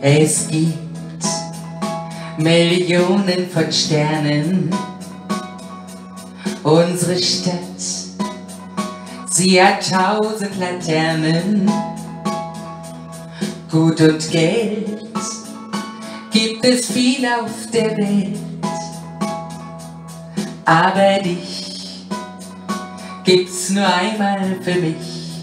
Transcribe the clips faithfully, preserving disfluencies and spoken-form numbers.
Es gibt Millionen von Sternen. Unsere Stadt, sie hat tausend Laternen. Gut und Geld gibt es viel auf der Welt, aber dich gibt's nur einmal für mich.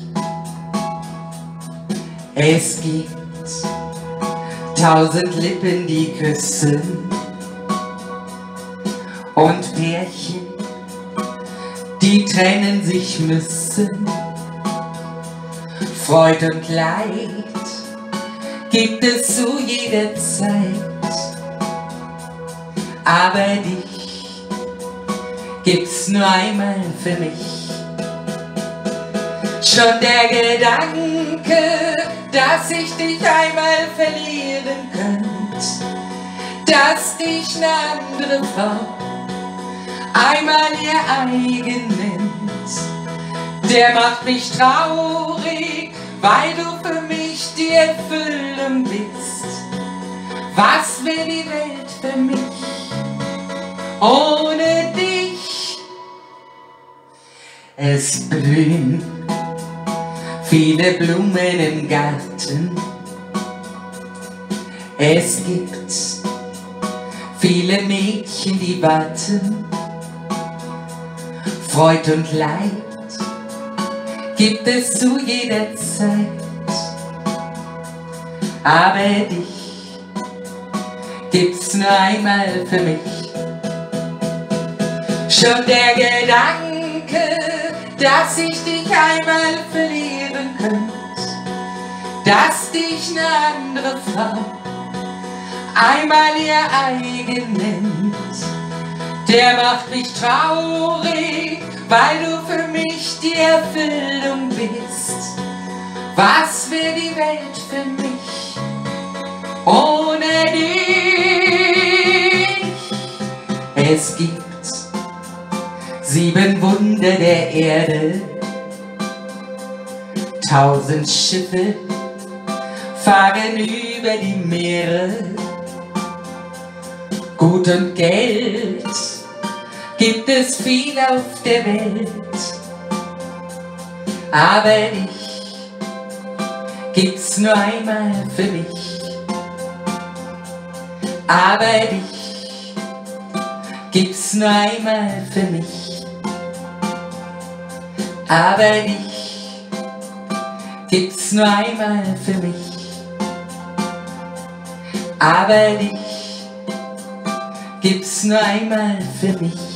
Es gibt tausend Lippen, die küssen, und Pärchen, die trennen sich müssen. Freud und Leid gibt es zu jeder Zeit, aber dich gibt's nur einmal für mich. Schon der Gedanke, dass ich dich einmal verlieren könnt, dass dich eine andere Frau einmal ihr eigen nennt, der macht mich traurig, weil du für mich die Erfüllung bist. Was wäre die Welt für mich ohne dich? Es blühen viele Blumen im Garten. Es gibt viele Mädchen, die warten. Freud und Leid gibt es zu jeder Zeit, aber dich gibt's nur einmal für mich. Schon der Gedanke, dass ich dich einmal verlieren könnte, dass dich eine andere Frau einmal ihr eigen nennt, der macht mich traurig, weil du für mich die Erfüllung bist. Was wäre die Welt für mich ohne dich? Es gibt sieben Wunder der Erde, tausend Schiffe fahren über die Meere. Gut und Geld gibt es viel auf der Welt, aber dich gibt's nur einmal für mich. Aber dich gibt's nur einmal für mich. Aber dich gibt's nur einmal für mich. Aber dich gibt's nur einmal für mich.